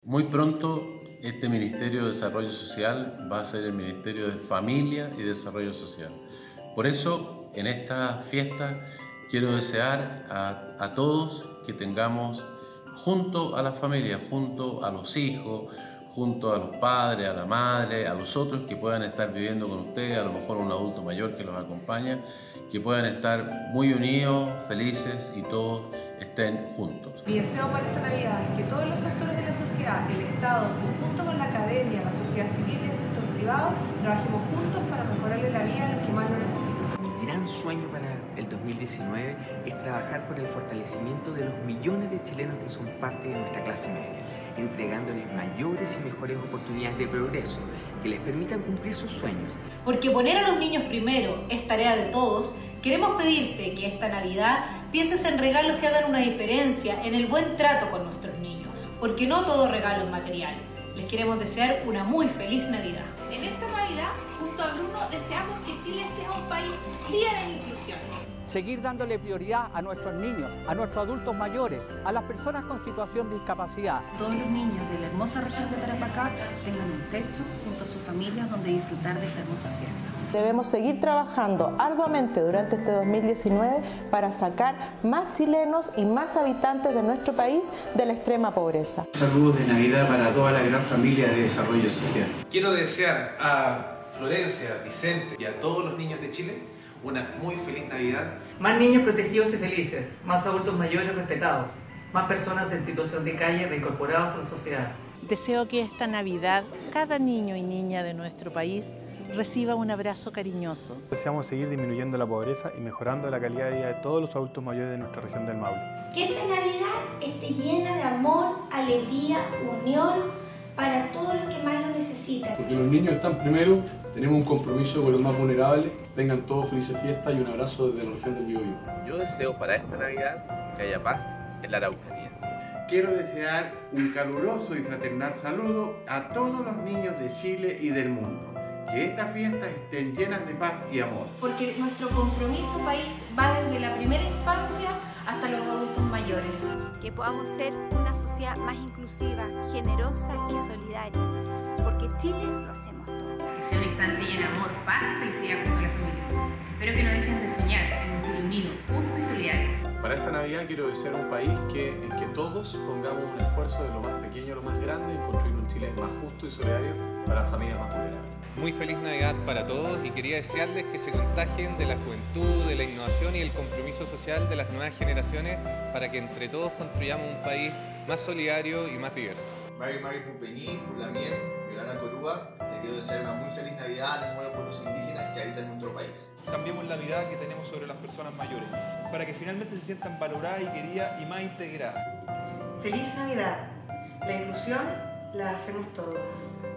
Muy pronto este Ministerio de Desarrollo Social va a ser el Ministerio de Familia y Desarrollo Social. Por eso, en esta fiesta quiero desear a todos que tengamos junto a la familia, junto a los hijos, junto a los padres, a la madre, a los otros que puedan estar viviendo con ustedes, a lo mejor un adulto mayor que los acompaña, que puedan estar muy unidos, felices y todos estén juntos. Mi deseo para esta Navidad es que todos los actores de la sociedad, el Estado, junto con la academia, la sociedad civil y el sector privado, trabajemos juntos para mejorarle la vida a los que más lo necesitan. Mi gran sueño para el 2019 es trabajar por el fortalecimiento de los millones de chilenos que son parte de nuestra clase media, entregándoles mayores y mejores oportunidades de progreso que les permitan cumplir sus sueños. Porque poner a los niños primero es tarea de todos, queremos pedirte que esta Navidad pienses en regalos que hagan una diferencia, en el buen trato con nuestros niños, porque no todo regalo es material. Les queremos desear una muy feliz Navidad. En esta Navidad, junto a Bruno, deseamos que Chile sea un país líder en inclusión. Seguir dándole prioridad a nuestros niños, a nuestros adultos mayores, a las personas con situación de discapacidad. Todos los niños de la hermosa región de Tarapacá tengan un techo junto a sus familias donde disfrutar de estas hermosas fiestas. Debemos seguir trabajando arduamente durante este 2019 para sacar más chilenos y más habitantes de nuestro país de la extrema pobreza. Saludos de Navidad para toda la gran familia de Desarrollo Social. Quiero desear a Florencia, Vicente y a todos los niños de Chile una muy feliz Navidad. Más niños protegidos y felices, más adultos mayores respetados, más personas en situación de calle reincorporados a la sociedad. Deseo que esta Navidad cada niño y niña de nuestro país reciba un abrazo cariñoso. Deseamos seguir disminuyendo la pobreza y mejorando la calidad de vida de todos los adultos mayores de nuestra región del Maule. Que esta Navidad esté llena de amor, alegría, unión para todos los que más lo necesitan. Porque los niños están primero, tenemos un compromiso con los más vulnerables. Tengan todos felices fiestas y un abrazo desde la región del Biobío. Yo deseo para esta Navidad que haya paz en la Araucanía. Quiero desear un caluroso y fraternal saludo a todos los niños de Chile y del mundo. Que estas fiestas estén llenas de paz y amor. Porque nuestro compromiso país va desde la primera infancia hasta los adultos mayores. Que podamos ser una sociedad más inclusiva, generosa y solidaria. Porque Chile lo hacemos todo. Que sea una instancia llena de amor, paz y felicidad junto a las familias. Espero que no dejen de soñar en un Chile unido, justo y solidario. Para esta Navidad quiero desear un país en que todos pongamos un esfuerzo de lo más pequeño a lo más grande en construir un Chile más justo y solidario para las familias más vulnerables. Muy feliz Navidad para todos y quería desearles que se contagien de la juventud, de la innovación y el compromiso social de las nuevas generaciones para que entre todos construyamos un país más solidario y más diverso. Mari Pupeñí, Pulamien, Yolanda Corúa, les quiero desear una muy feliz Navidad a los nuevos pueblos indígenas que habitan nuestro país. Cambiemos la mirada que tenemos sobre las personas mayores, para que finalmente se sientan valoradas y queridas y más integradas. Feliz Navidad. La inclusión la hacemos todos.